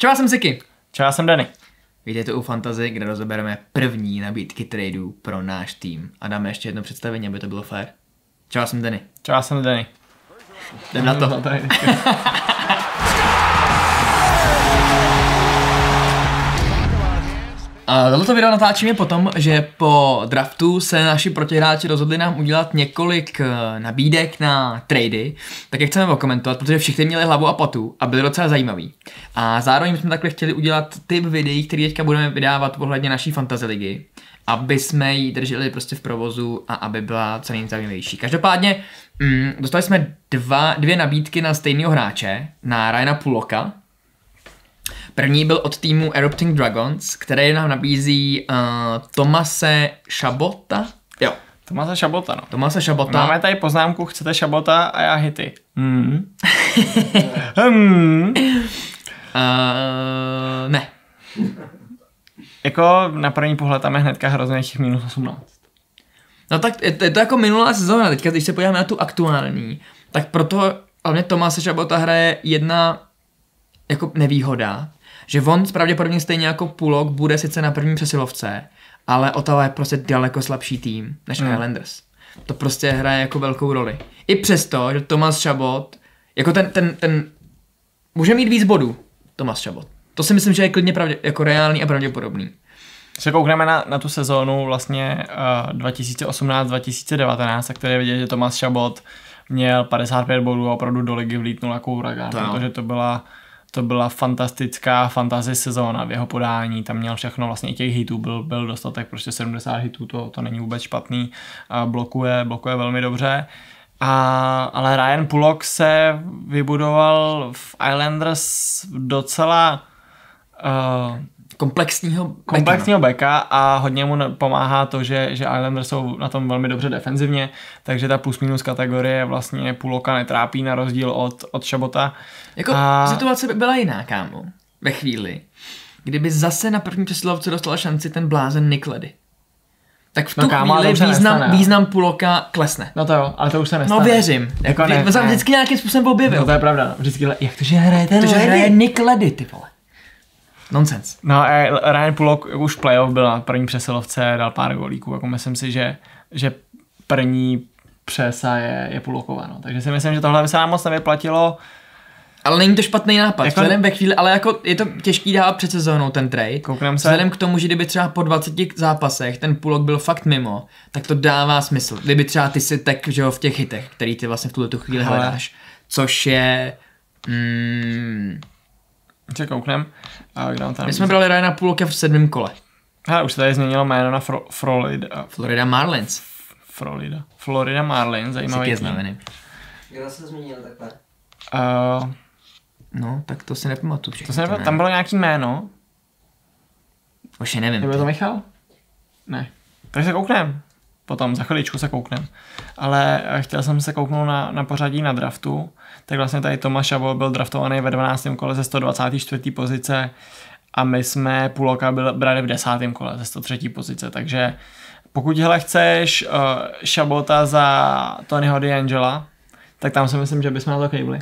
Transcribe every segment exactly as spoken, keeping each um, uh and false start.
Čau, já jsem Ziky. Čau, já jsem Danny. Vítejte u Fantasy, kde rozebereme první nabídky tradeů pro náš tým. A dáme ještě jedno představení, aby to bylo fair. Čau, já jsem Danny. Čau, já jsem Danny. Jdem na to. A tohleto video natáčíme potom, že po draftu se naši protihráči rozhodli nám udělat několik nabídek na trady, tak jak chceme okomentovat, protože všichni měli hlavu a patu a byli docela zajímaví. A zároveň jsme takhle chtěli udělat typ videí, který teďka budeme vydávat ohledně naší fantasy ligy, aby jsme ji drželi prostě v provozu a aby byla co nejzajímavější. Každopádně mm, dostali jsme dva, dvě nabídky na stejného hráče, na Ryana Pullocka. První byl od týmu Erupting Dragons, který nám nabízí uh, Tomase Chabota. Jo. Tomase Chabota, no. Tomase Chabota. Máme tady poznámku, chcete Chabota a já hity. Hmm. hmm. Uh, ne. Jako na první pohled tam je hnedka hrozně těch minus osmnáct. No tak je to, je to jako minulá sezóna, teďka když se podíváme na tu aktuální, tak proto hlavně Tomase Chabota hraje jedna jako nevýhoda, že on pravděpodobně stejně jako Pullock bude sice na první přesilovce, ale Ottawa je prostě daleko slabší tým než hmm. Islanders. To prostě hraje jako velkou roli. I přesto, že Tomas Chabot, jako ten, ten, ten, může mít víc bodů, Tomas Chabot. To si myslím, že je klidně pravdě, jako reálný a pravděpodobný. Se koukneme na, na tu sezónu vlastně uh, dva tisíce osmnáct dva tisíce devatenáct, tak tady je vidět, že Tomas Chabot měl padesát pět bodů a opravdu do ligy vlítnul jako uragán, protože to byla To byla fantastická fantasy sezóna v jeho podání, tam měl všechno, vlastně i těch hitů byl, byl dostatek, prostě sedmdesát hitů, to, to není vůbec špatný, a blokuje, blokuje velmi dobře. A, ale Ryan Pullock se vybudoval v Islanders docela uh, komplexního komplexního backa a hodně mu pomáhá to, že, že Islanders jsou na tom velmi dobře defenzivně, takže ta plus minus kategorie vlastně Pullocka netrápí na rozdíl od, od Chabota. Jako a... situace by byla jiná, kámo, ve chvíli, kdyby zase na první přesilovce dostala šanci ten blázen Nick Leddy. Tak v tu no, kámo, chvíli význam, nestane, význam Pullocka klesne. No to jo, ale to už se nestane. No věřím. Jako jako ne, ne, ne. Vždycky nějakým způsobem objevil. No to je pravda, no. Vždycky, jak to, že hraje ten To, že hraje Nick Leddy, ty vole. Nonsense. No a Ryan Pullock už v playoff byl na první přesilovce, dal pár golíků, jako myslím si, že, že první přesa je, je Pullocková, no. Takže si myslím, že tohle by se nám moc nevyplatilo. Ale není to špatný nápad, jako... vzhledem ve chvíli, ale jako je to těžký dávat před sezónou ten trade. Kouknem se. Vzhledem k tomu, že kdyby třeba po dvaceti zápasech ten Pullock byl fakt mimo, tak to dává smysl. Kdyby třeba ty si tak, že jo, v těch hitech, který ty vlastně v tuto chvíli Hele. hledáš, což je... Mm, Če kouknem. A my jsme brali Ryana Pullocka v sedmém kole. Hele, už se tady změnilo jméno na Fro- Florida. Florida Marlins. Florida. Florida Marlins, zajímavý tým. Znamený. Kdo se změnil takhle? Uh, no, tak to si nepamatuju. To se nepamatuju, tam bylo nějaký jméno. Už je nevím. Nebyl to Michal? Ne. Takže se kouknem. Potom za chviličku se kouknem. Ale chtěl jsem se kouknout na, na pořadí na draftu. Tak vlastně tady Tomas Chabot byl draftovaný ve dvanáctém kole ze sto dvacáté čtvrté pozice a my jsme Pullocka brali v desátém kole ze sto třetí pozice. Takže pokud hele chceš uh, Chabota za Tonyho DeAngela, tak tam si myslím, že bychom na to kejvli.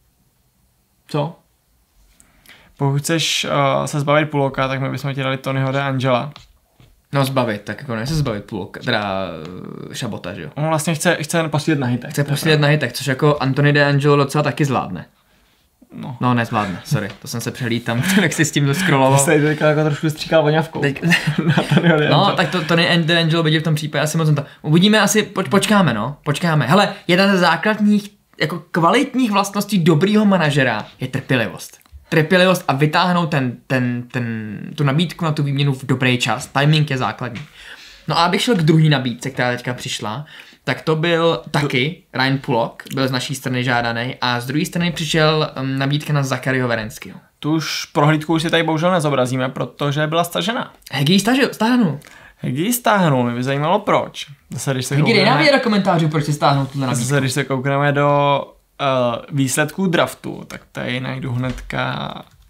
Co? Pokud chceš uh, se zbavit Pullocka, tak my bychom ti dali Tonyho DeAngela. No zbavit, tak jako ne se zbavit Pullocka, teda Chabota, že jo? On vlastně chce, chce posílit na hitech. Chce posílit na hitech, což jako Anthony DeAngelo docela taky zvládne. No, no nezvládne, sorry, to jsem se přelít tam, jak si s tím scrolloval. Jste teďka jako trošku stříkal voňavkou. Teď... no, tak to Tony DeAngelo by v tom případě asi moc to. Uvidíme asi, poč, počkáme, no, počkáme. Hele, jedna ze základních, jako kvalitních vlastností dobrýho manažera je trpělivost. Trpělivost a vytáhnout ten, ten, ten, tu nabídku na tu výměnu v dobrý čas. Timing je základní. No a abych šel k druhý nabídce, která teďka přišla, tak to byl taky Ryan Pullock, byl z naší strany žádaný a z druhé strany přišel um, nabídka na Zachariho Werenského. Tu už prohlídku už si tady bohužel nezobrazíme, protože byla stažena. Hegi stažil, stáhnul. Hegi stáhnul, mě by zajímalo proč. Zase, když se Hegi, dej nám do komentářů, proč si stáhnul tuhle nabídku. Zase, když se koukneme do uh, výsledků draftu, tak tady najdu hnedka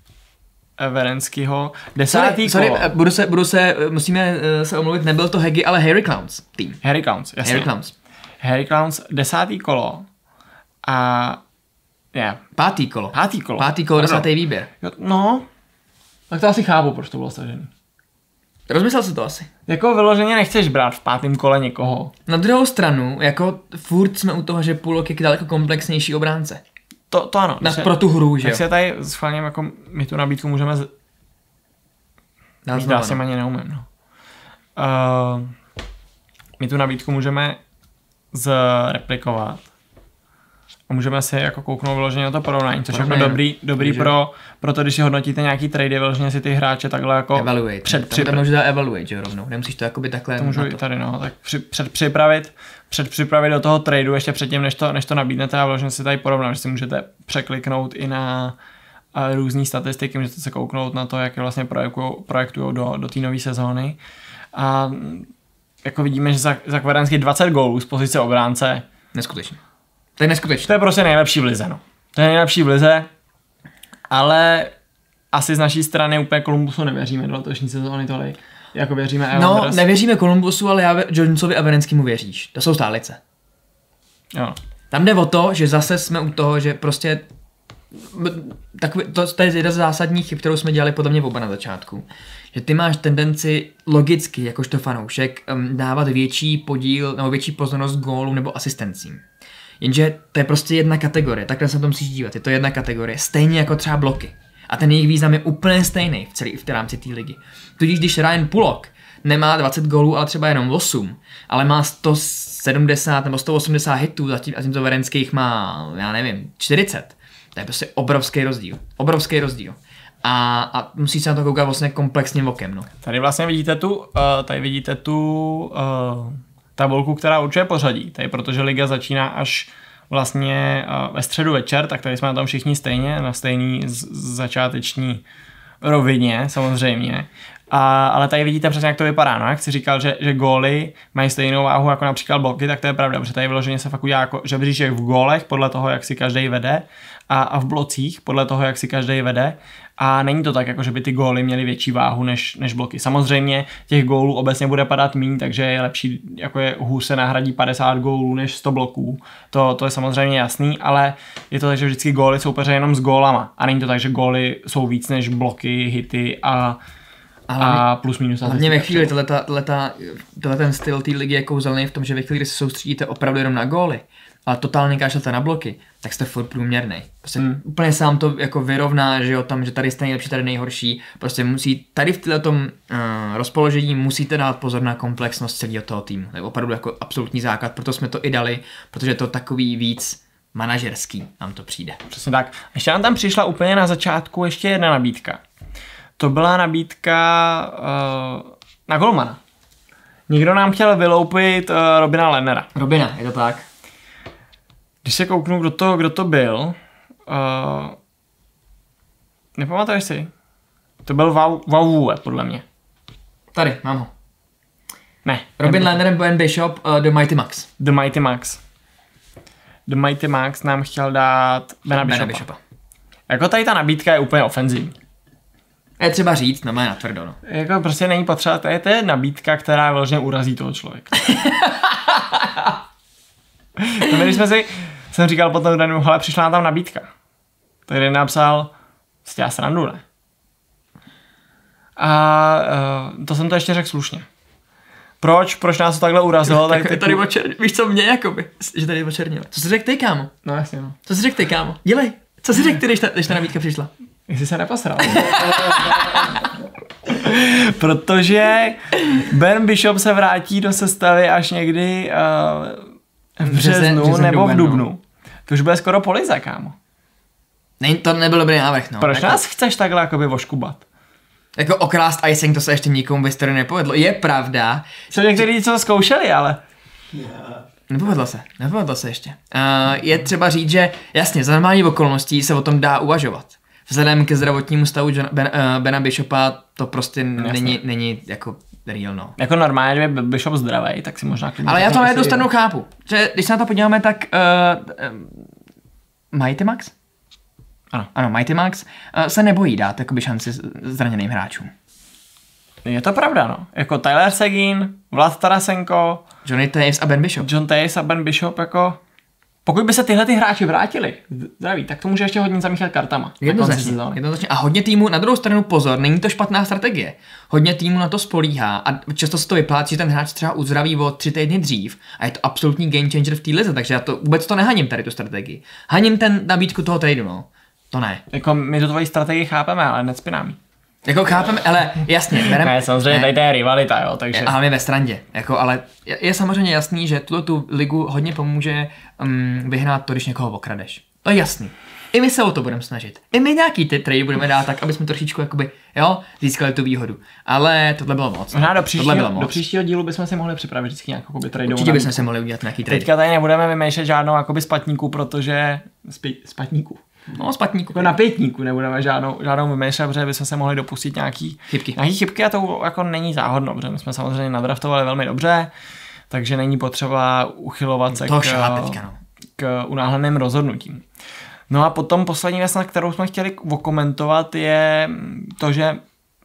Werenskýho. Desátý sorry, kolo. Sorry, budu se, budu se, musíme se omluvit, nebyl to Hegi, ale Harry Clowns tým. Harry Clowns, jasně. Harry Clowns. Harry Clowns, desátý kolo. A... Yeah. Pátý kolo. Pátý kolo. Pátý kolo, desátý výběr. Jo, no, Tak to asi chápu, proč to bylo stažený. Rozmyslel si to asi. Jako vyloženě nechceš brát v pátém kole někoho. Na druhou stranu, jako furt jsme u toho, že Pullock je daleko komplexnější obránce. To, to ano. Na, se, pro tu hru, že tak jo? se tady schválně jako my tu nabídku můžeme z... Dál Já si ani neumím, no. Uh, my tu nabídku můžeme zreplikovat. A můžeme si jako kouknout vyloženě na to porovnání, což je jako dobrý, dobrý pro, pro to, když si hodnotíte nějaký trady, vyloženě si ty hráče takhle jako evaluate. před, při, tam můžu dát evaluate, že jo, rovnou. Nemusíš to jakoby takhle to můžu na i to. tady, no, tak při, před připravit, před připravit do toho tradu ještě předtím, než to, než to nabídnete a vyloženě si tady porovnat, že si můžete překliknout i na a různý statistiky, můžete se kouknout na to, jak je vlastně projektujou do, do té nové sezóny. A jako vidíme, že za, za Kverensky dvacet gólů z pozice obránce. Neskutečně. To je neskutečné. To je prostě nejlepší v lize, no. To je nejlepší v lize, ale asi z naší strany úplně Columbusu nevěříme do letošní sezóny tolik. Jako věříme Evanders. No, nevěříme Columbusu, ale já Jonesovi a Verenskému věříš. To jsou stálice. Jo. Tam jde o to, že zase jsme u toho, že prostě takový, to, to je jedna z zásadních chyb, kterou jsme dělali podle mě oba na začátku. Že ty máš tendenci logicky, jakožto fanoušek, um, dávat větší podíl nebo větší pozornost gólům nebo asistencím. Jenže to je prostě jedna kategorie, takhle se to musíš dívat, je to jedna kategorie, stejně jako třeba bloky. A ten jejich význam je úplně stejný v celé v té rámci té ligy. Tudíž když Ryan Pullock nemá dvacet gólů, ale třeba jenom osm, ale má sto sedmdesát nebo sto osmdesát hitů, zatím, a tímto Verenských má, já nevím, čtyřicet. To je prostě obrovský rozdíl. Obrovský rozdíl. A, a musí se na to koukat vlastně komplexním okem. No. Tady vlastně vidíte tu, uh, tady vidíte tu uh, tabulku, která určuje pořadí. Tady protože liga začíná až vlastně uh, ve středu večer, tak tady jsme na tom všichni stejně, na stejný z- začáteční rovině samozřejmě. A, ale tady vidíte přesně, jak to vypadá. No, jak jsi říkal, že, že góly mají stejnou váhu jako například bloky, tak to je pravda, protože tady vyloženě se fakt udělá jako žebříček v gólech podle toho, jak si každý vede a, a v blocích podle toho, jak si každý vede. A není to tak, jako že by ty góly měly větší váhu než, než bloky. Samozřejmě těch gólů obecně bude padat míň, takže je lepší, jako je hůř se nahradí padesát gólů než sto bloků. To, to je samozřejmě jasný, ale je to tak, že vždycky góly soupeře jenom s gólama. A není to tak, že góly jsou víc než bloky, hity a a plus minus. Hlavně ve chvíli, tenhle ten styl té ligy je kouzelný v tom, že ve chvíli, kdy se soustředíte opravdu jenom na góly, ale totálně kašlete na bloky, tak jste furt průměrnej. Prostě hmm. úplně sám to jako vyrovná, že jo, tam, že tady jste nejlepší, tady nejhorší. Prostě musí, tady v této uh, rozpoložení musíte dát pozor na komplexnost celého toho týmu. To je opravdu jako absolutní základ, proto jsme to i dali, protože je to takový víc manažerský, nám to přijde. Přesně tak. Ještě nám tam přišla úplně na začátku ještě jedna nabídka. To byla nabídka uh, na golmana. Někdo nám chtěl vyloupit uh, Robina Lennera. Robina, je to tak. Když se kouknu, kdo to, kdo to byl, uh, nepamatuješ si? To byl Vauve, podle mě. Tady, mám ho. Ne. Robin Lehner, Ben Bishop, uh, The Mighty Max. The Mighty Max. The Mighty Max nám chtěl dát Bena Bishopa. Bishopa. Jako tady ta nabídka je úplně ofenzivní. Je třeba říct, no má na tvrdo, no. Jako prostě není potřeba, to je, to je nabídka, která vlastně urazí toho člověka. To my, když jsme si, jsem říkal potom, že hele, přišla nám tam nabídka. Tady napsal, jsi dělá srandu, ne? A uh, to jsem to ještě řekl slušně. Proč? Proč nás to takhle urazilo? Tak, tak tady očernil, víš co mě, jakoby, že tady očernil. Co jsi řekl ty, kámo? No jasně, no. Co jsi řekl ty, kámo? Dělej. Co jsi řekl ty, když ta, když ta nabídka přišla? Jestli se neposral. Protože Ben Bishop se vrátí do sestavy až někdy uh, v březnu březen, nebo v dubnu. No. To už bude skoro po lize, kámo. Ne, to nebyl dobrý návrh, no. Proč jako, nás chceš takhle jakoby voškubat? Jako okrást icing, to se ještě nikomu ve historii nepovedlo. Je pravda. Co někteří co zkoušeli, ale... Nepovedlo se, nepovedlo se ještě. Uh, je třeba říct, že jasně, za normální okolností se o tom dá uvažovat. Vzhledem ke zdravotnímu stavu John, ben, uh, Bena Bishopa to prostě není, není jako real, no. Jako normálně, kdyby Bishop zdravej, tak si možná... Ale já to na jednu stranu chápu, že když se na to podíváme, tak uh, uh, Mighty Max? Ano. Ano, Mighty Max uh, se nebojí dát jakoby šanci zraněným hráčům. Je to pravda, no. Jako Tyler Seguin, Vlad Tarasenko, Johnny Taves a Ben Bishop. John Taves a Ben Bishop, jako... Pokud by se tyhle ty hráči vrátili, zdraví, tak to může ještě hodně zamíchat kartama. Jednoznačně, jednoznačně. A hodně týmů, na druhou stranu pozor, není to špatná strategie. Hodně týmů na to spolíhá a často se to vyplácí, že ten hráč třeba uzdraví o tři týdny dřív a je to absolutní game changer v té lize, takže já to vůbec to nehaním tady tu strategii. Haním ten nabídku toho tradu, no. To ne. Jako my tu tvoji strategii chápeme, ale necpinám. Jako chápeme, ale jasně. Berem, ne, samozřejmě tady to je rivalita, jo, takže. A my ve Strandě, jako, ale je, je samozřejmě jasný, že tuto tu ligu hodně pomůže um, vyhrát to, když někoho okradeš. To je jasný. I my se o to budeme snažit. I my nějaký ty trady budeme dát tak, aby jsme trošičku jakoby, jo, získali tu výhodu. Ale tohle bylo moc. Možná do příštího, do příštího dílu bychom si mohli připravit vždycky nějakou trade. Určitě bychom si mohli udělat nějaký trade. Teďka tady nebudeme vymýšlet žádnou jakoby spatníku, protože Spí, spatníku. No, spatníku. Jako na pětníku nebudeme žádnou, žádnou vymýšlet, protože bychom se mohli dopustit nějaký chybky. Nějaký chybky a to jako není záhodno, protože my jsme samozřejmě nadraftovali velmi dobře, takže není potřeba uchylovat se to k, teďka, no. k unáhleným rozhodnutím. No a potom poslední věc, na kterou jsme chtěli okomentovat, je to, že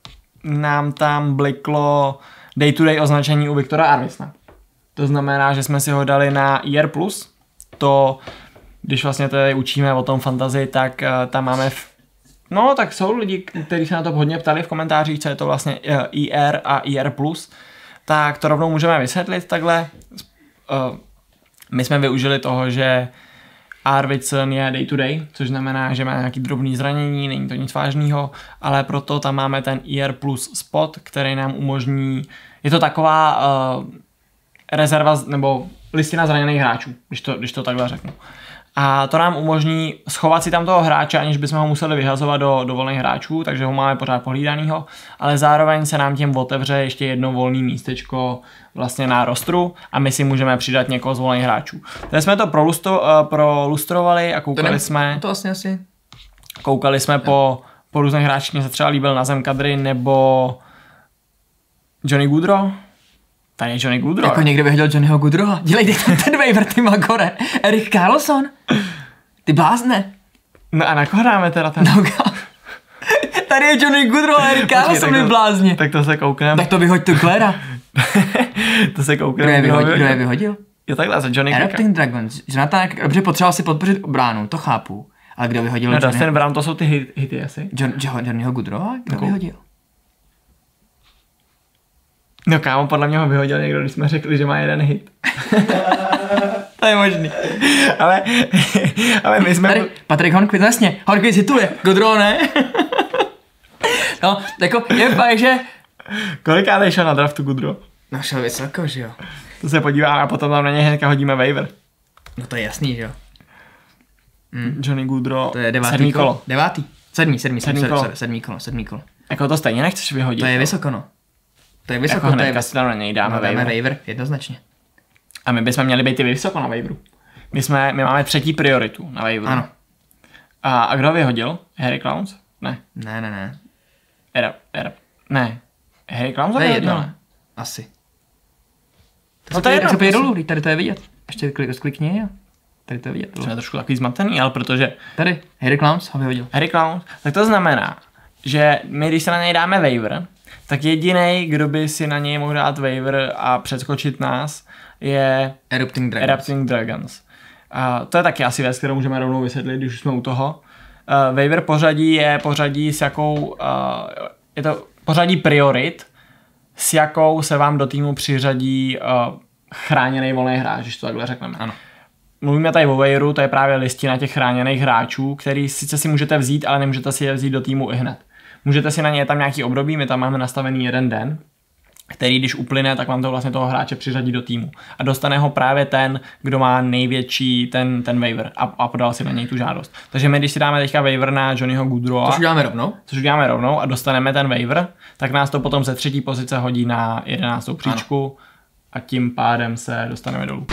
nám tam bliklo day-to-day označení u Viktora Arvidssona. To znamená, že jsme si ho dali na E R plus, to když vlastně tady učíme o tom fantazii, tak uh, tam máme v... No, tak jsou lidi, kteří se na to hodně ptali v komentářích, co je to vlastně uh, E R a E R plus, tak to rovnou můžeme vysvětlit takhle. Uh, my jsme využili toho, že Arvidsson je day to day, což znamená, že má nějaký drobný zranění, není to nic vážného, ale proto tam máme ten E R plus spot, který nám umožní, je to taková uh, rezerva nebo listina zraněných hráčů, když to, když to takhle řeknu. A to nám umožní schovat si tam toho hráče, aniž bychom ho museli vyhazovat do, do volných hráčů, takže ho máme pořád pohlídanýho, ale zároveň se nám tím otevře ještě jedno volné místečko vlastně na rostru a my si můžeme přidat někoho z volných hráčů. Tady jsme to prolustro, uh, prolustrovali a koukali to ne, jsme... To vlastně asi... Koukali jsme po, po různých hráčích, mě se třeba líbil Nazem Kadri nebo Johnny Gaudreau. Tady je Johnny Gaudreau. Jako někdo vyhodil Johnnyho Gaudreaua. Dělej ten waiver, ty Magore. Erik Karlsson. Ty blázne. No a na koho dáme teda ten? No, tady je Johnny Gaudreau a Erik Karlsson, mi blázně. Tak to se koukneme. Tak to vyhoď tu Claira. To se koukneme. Kdo je vyhodil? Kdo je vyhodil? Jo takhle, za Johnny Erupting Dragons. Jonathan, dobře, potřeboval si podpořit obránu, to chápu. Ale kdo vyhodil? No Dustin Brown, to jsou ty hit, hity asi. John, John, Johnnyho Gaudreaua? Kdo no. vyhodil? No kámo, podle mě ho vyhodil někdo, když jsme řekli, že má jeden hit. To je možný. ale, ale my jsme... Tady, Patrik Hornquist, jasně, Hornquist hituje, Gaudreau ne? No, jako je fakt, že... Koliká šel na draftu Gaudreau? No šel vysoko, že jo. To se podíváme a potom tam na něj hnedka hodíme waiver. No to je jasný, že jo. Hmm. Johnny Gaudreau, to je devátý sedmý kolo. kolo. Devátý. Sedmý, sedmý, sedmý, sedmý, kolo. Sedmý, sedmý kolo, sedmý kolo. Jako to stejně nechceš vyhodit. To je vysoko, no. To je vysoko, jako to je vysoko. Na něj dáme, no, waiver. dáme waiver, jednoznačně. A my bychom měli být i vysoko na waiveru. My, jsme, my máme třetí prioritu na waiveru. Ano. A, a kdo vyhodil? Harry Clowns? Ne. Ne, ne, ne. Era, era, ne. Harry Clowns to je vyhodil? jedno. Asi. To no to je jedno. Tak se dolů, tady to je vidět. Ještě klik, sklikni, jo. Tady to je vidět. Jsme trošku takový zmatený, ale protože... Tady, Harry Clowns ho vyhodil. Harry Clowns, tak to znamená, že my když se na něj dáme waiver, tak jedinej, kdo by si na něj mohl dát waiver a přeskočit nás, je Erupting Dragons. Erupting Dragons. A to je taky asi věc, kterou můžeme rovnou vysvětlit, když už jsme u toho. Uh, waiver pořadí je pořadí s jakou, uh, je to pořadí priorit, s jakou se vám do týmu přiřadí uh, chráněný volný hráč, když to takhle řekneme. Ano. Mluvíme tady o waiveru, to je právě listina těch chráněných hráčů, který sice si můžete vzít, ale nemůžete si je vzít do týmu i hned. Můžete si na ně tam nějaký období, my tam máme nastavený jeden den, který když uplyne, tak vám to vlastně toho hráče přiřadí do týmu. A dostane ho právě ten, kdo má největší ten, ten waiver a, a podal si na něj tu žádost. Takže my, když si dáme teďka waiver na Johnnyho Gaudreaua, což uděláme rovnou, což uděláme rovnou a dostaneme ten waiver, tak nás to potom ze třetí pozice hodí na jedenáctou příčku ano. A tím pádem se dostaneme dolů.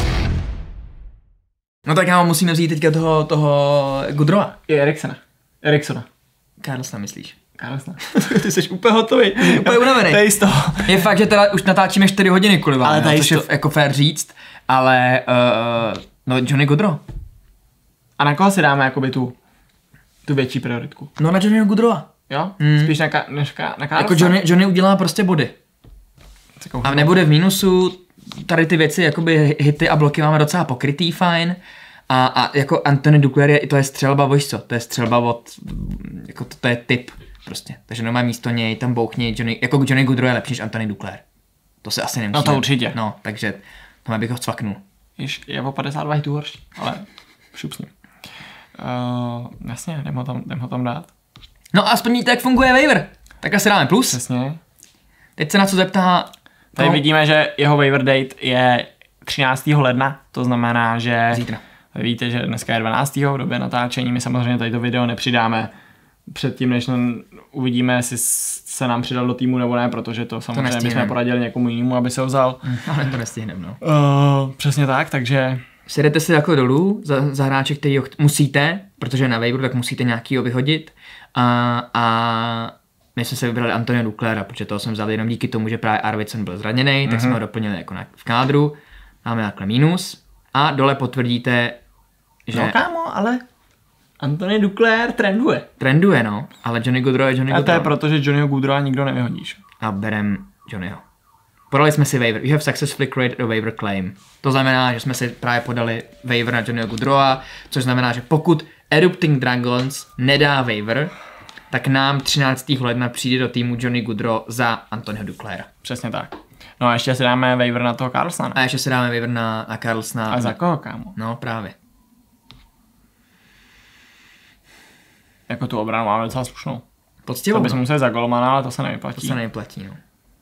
No tak já musíme vzít teďka toho, toho Gaudreaua. I Eriksona. Eriksona. Carlsona myslíš? Carlsona. Ty jsi úplně hotový, úplně unavený. To je jisto. Je fakt, že teda už natáčíme čtyři hodiny kvůli vám, ale což je jako fér říct, ale uh, no Johnny Gaudreau. A na koho si dáme jakoby tu, tu větší prioritku? No na Johnnyho Gaudreaua. Jo? Hmm. Spíš na, ka, než ka, na Carlsona? Jako Johnny, Johnny udělá prostě body. A nebude v mínusu, tady ty věci, jakoby hity a bloky máme docela pokrytý, fajn. A, a jako Anthony Duclair je, to je střelba, víš co, to je střelba od, jako to, to je typ prostě. Takže normálně místo něj tam bouchni Johnny, jako Johnny Gaudreau je lepší než Anthony Duclair. To se asi nemusí. No to určitě. No, takže tam bych ho cvaknul. Již je o padesát dva hitů horší, ale šup s ním. Uh, jasně, jdem ho, tam, jdem ho tam dát. No a aspoň víte, jak funguje waiver. Tak asi dáme plus. Přesně. Teď se na co zeptá... Tady no, vidíme, že jeho waiver date je třináctého ledna, to znamená, že zítra. Víte, že dneska je dvanáctého v době natáčení, my samozřejmě tady to video nepřidáme předtím, než uvidíme, jestli se nám přidal do týmu nebo ne, protože to samozřejmě to bychom poradili někomu jinému, aby se ho vzal. Mm, ale to nestihneme, no. Uh, přesně tak, takže... Sedete si takhle dolů za, za hráče, který musíte, protože na waiveru tak musíte nějakýho vyhodit. A, a my jsme se vybrali Antonia Duclaira, protože toho jsem vzal jenom díky tomu, že právě Arvidsson byl zraněný, mm-hmm. tak jsme ho doplnili jako na, v kádru. Máme takhle mínus. A dole potvrdíte, že... No kámo, ale Anthony Duclair trenduje. Trenduje, no, ale Johnny Gaudreau je Johnny Gaudreau. A to je proto, že Johnnyho Gaudreau nikdo nevyhodíš. A berem Johnnyho. Podali jsme si waiver. You have successfully created a waiver claim. To znamená, že jsme si právě podali waiver na Johnnyho Gaudreaua, což znamená, že pokud Erupting Dragons nedá waiver, tak nám třináctého ledna přijde do týmu Johnny Gaudreau za Anthonyho Duclaira. Přesně tak. No a ještě si dáme waiver na toho Karlssona. A ještě si dáme waiver na, na Karlssona. A za koho, kámo? No, právě. Jako tu obranu máme docela slušnou. Poctivou. To bychom museli za golmana, ale to se nevyplatí. To se nevyplatí, no.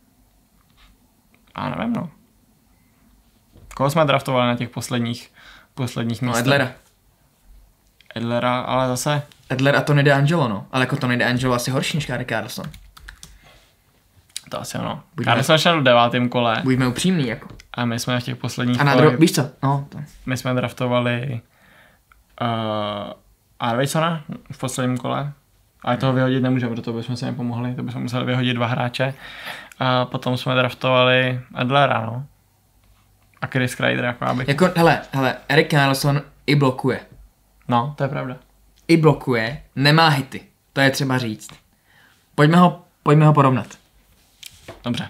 A nevím, no. Koho jsme draftovali na těch posledních, posledních místech? No, Edlera. Edlera, ale zase... Edler a Tony DeAngelo, no. Ale jako Tony DeAngelo asi horší než Gary Carlsson. To asi ono. Buďme- Carlsson šel v devátém kole Buďme upřímní, jako. a my jsme v těch posledních A na kolech, dro- víš co? No, to. my jsme draftovali uh, Arvidssona v posledním kole. Ale toho vyhodit nemůžeme, protože bychom si nepomohli, to bychom museli vyhodit dva hráče. A potom jsme draftovali Edlera, no. A Chris Kreider, jako aby... Jako, hele, hele, Erik Karlsson i blokuje. No, to je pravda. I blokuje, nemá hity. To je třeba říct. Pojďme ho, pojďme ho porovnat. Dobře.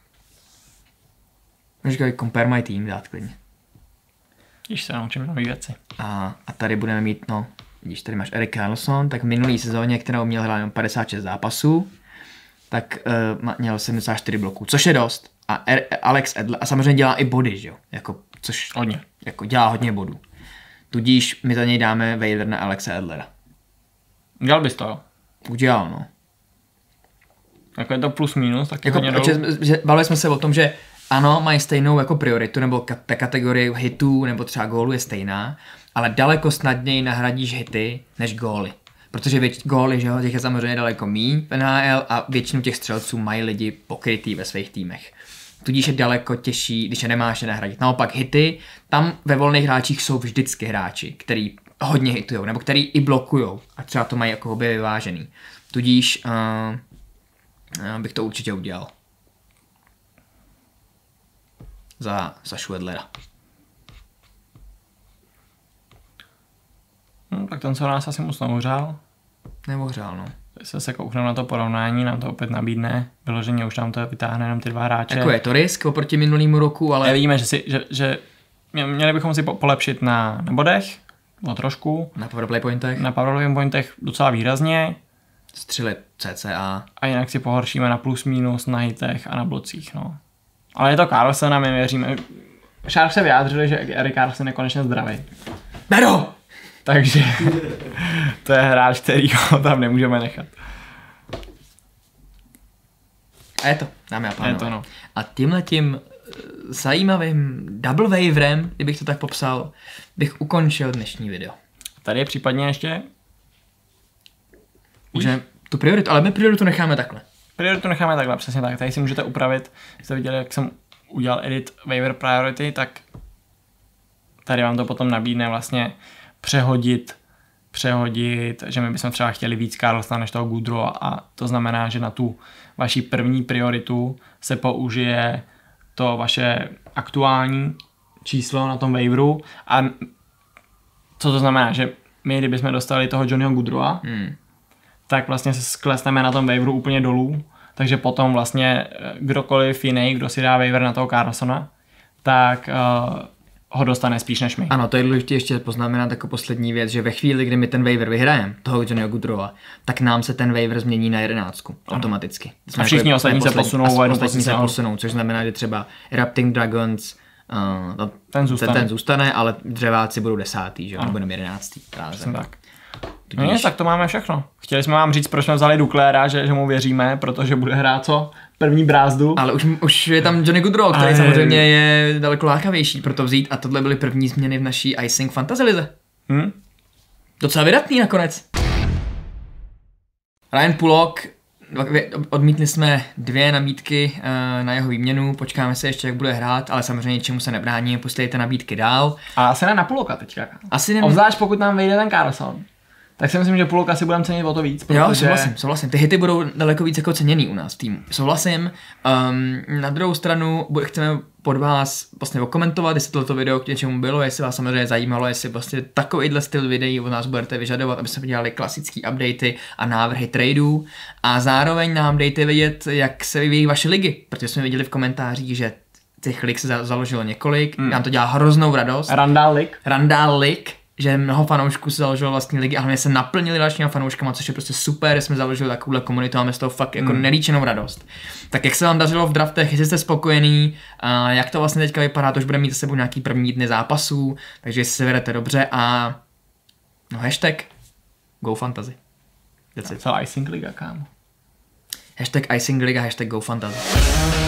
Můžu compare my team dát klidně. Již se naučím nový věci. A, a tady budeme mít, no, když tady máš Erik Karlsson, tak v minulý sezóně, kterou měl hrát jenom padesát šest zápasů, tak uh, měl sedmdesát čtyři bloků, což je dost. A er, Alex Edler, a samozřejmě dělá i body, že jo, jako, což Hodně. jako dělá hodně bodů. Tudíž my za něj dáme waiver na Alexe Edlera. Dělal bys to, jo? Udělal, no. Jako je to plus minus, tak Jako, hodně že, dolů. že, bavili jsme se o tom, že ano, mají stejnou jako prioritu, nebo ka- ta kategorie hitů, nebo třeba gólu je stejná, ale daleko snadněji nahradíš hity než góly. Protože věč, góly, že jo, těch je samozřejmě daleko míň v N H L a většinu těch střelců mají lidi pokrytý ve svých týmech. Tudíž je daleko těžší, když je nemáš je nahradit. Naopak hity, tam ve volných hráčích jsou vždycky hráči, který hodně hitujou, nebo který i blokujou a třeba to mají jako obě vyvážený. Tudíž uh, bych to určitě udělal. Za Sašu Edlera. No, tak ten, co nás asi moc neuhřál. Neohřál, no. Když se koukneme na to porovnání, nám to opět nabídne. Vyloženě už nám to vytáhne jenom ty dva hráče. Jako je to risk oproti minulýmu roku, ale... Ale vidíme, že, si, že, že měli bychom si po- polepšit na, na bodech, o trošku, Na powerplay pointech. na powerplay pointech docela výrazně Střelit cca. a jinak si pohoršíme na plus minus, na hitech a na blocích, no. Ale je to Karlsson a my věříme. Sharks se vyjádřili, že Erik Karlsson je konečně zdravý. Bero! Takže to je hráč, který ho tam nemůžeme nechat. A je to, dámy a pánové. Je to, no. A tímhletím eh, zajímavým double waverem, kdybych to tak popsal, bych ukončil dnešní video. Tady je případně ještě... Můžeme tu prioritu, ale my prioritu necháme takhle. Prioritu necháme takhle, přesně tak. Tady si můžete upravit, jste viděli, jak jsem udělal edit waiver priority, tak tady vám to potom nabídne vlastně přehodit, přehodit, že my bychom třeba chtěli víc Karlssona než toho Gaudreaua a to znamená, že na tu vaši první prioritu se použije to vaše aktuální číslo na tom waiveru a co to znamená, že my kdybychom dostali toho Johnnyho Gaudreaua, Hmm. tak vlastně se sklesneme na tom waiveru úplně dolů, takže potom vlastně kdokoliv jiný, kdo si dá waiver na toho Karlssona, tak uh, ho dostane spíš než my. Ano, to je důležité ještě poznamenat jako poslední věc, že ve chvíli, kdy my ten waiver vyhrajeme, toho Johnnyho Goodrowa, tak nám se ten waiver změní na jedenáctku automaticky. A všichni jako ostatní se posunou, a ostatní se posunou, což znamená, že třeba Erupting Dragons uh, ten, zůstane. ten, ten zůstane, ale dřeváci budou desátý, že jo, nebo jedenáctý. Tak. Tudíž... No, tak to máme všechno. Chtěli jsme vám říct, proč jsme vzali Duclaira, že, že mu věříme, protože bude hrát co? První brázdu. Ale už, už je tam Johnny Gaudreau, který ale... samozřejmě je daleko lákavější pro to vzít a tohle byly první změny v naší Icing Fantasy lize. Hmm? Docela vydatný nakonec. Ryan Pullock, odmítli jsme dvě nabídky uh, na jeho výměnu, počkáme se ještě, jak bude hrát, ale samozřejmě čemu se nebrání, posílejte nabídky dál. A asi ne na Pullocka teďka. Asi ne. Obzvlášť pokud nám vyjde ten Carlson. Tak si myslím, že Pullocka si budeme cenit o to víc. Protože... Jo, souhlasím, souhlasím. Ty hity budou daleko víc jako ceněný u nás v týmu. Souhlasím. Um, na druhou stranu chceme pod vás vlastně okomentovat, jestli toto video k něčemu bylo, jestli vás samozřejmě zajímalo, jestli vlastně takovýhle styl videí od nás budete vyžadovat, aby jsme dělali klasické updaty a návrhy tradeů. A zároveň nám dejte vědět, jak se vyvíjí vaše ligy, protože jsme viděli v komentářích, že těch lig se založilo několik. Mm. Nám to dělá hroznou radost. Randall Lig. Randall Lig. Že mnoho fanoušků se založilo vlastní ligy a hlavně se naplnili dalšíma fanouškama, což je prostě super, že jsme založili takovouhle komunitu a máme z toho fakt jako mm. nelíčenou radost. Tak jak se vám dařilo v draftech, jestli jste spokojený, a jak to vlastně teďka vypadá, to už bude mít za sebou nějaký první dny zápasů, takže jestli se vedete dobře a no hashtag GoFantasy. Celá Icing Liga, kámo. Hashtag Icing Liga, hashtag GoFantasy.